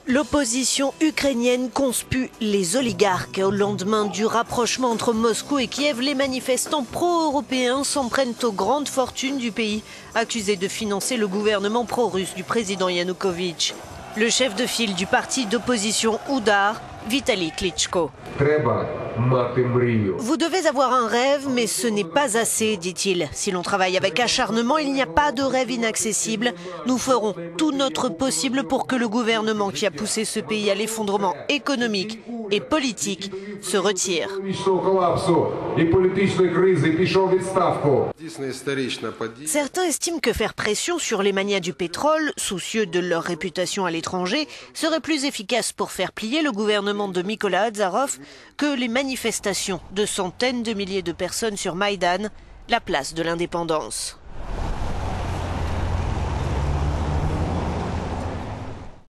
L'opposition ukrainienne conspue les oligarques. Au lendemain du rapprochement entre Moscou et Kiev, les manifestants pro-européens s'en prennent aux grandes fortunes du pays, accusés de financer le gouvernement pro-russe du président Yanukovych. Le chef de file du parti d'opposition Udar, Vitali Klitschko. Vous devez avoir un rêve, mais ce n'est pas assez, dit-il. Si l'on travaille avec acharnement, il n'y a pas de rêve inaccessible. Nous ferons tout notre possible pour que le gouvernement qui a poussé ce pays à l'effondrement économique et politique se retire. Certains estiment que faire pression sur les magnats du pétrole, soucieux de leur réputation à l'étranger, serait plus efficace pour faire plier le gouvernement de Mykola Azarov que les manifestations de centaines de milliers de personnes sur Maïdan, la place de l'indépendance.